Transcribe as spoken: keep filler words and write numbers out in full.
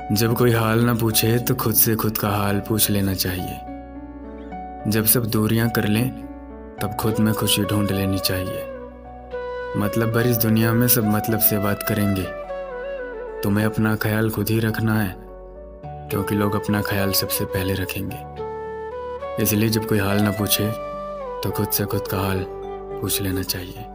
जब कोई हाल ना पूछे तो खुद से खुद का हाल पूछ लेना चाहिए। जब सब दूरियां कर लें तब खुद में खुशी ढूंढ लेनी चाहिए। मतलब भर इस दुनिया में सब मतलब से बात करेंगे, तुम्हें अपना ख्याल खुद ही रखना है, क्योंकि लोग अपना ख्याल सबसे पहले रखेंगे। इसलिए जब कोई हाल ना पूछे तो खुद से खुद का हाल पूछ लेना चाहिए।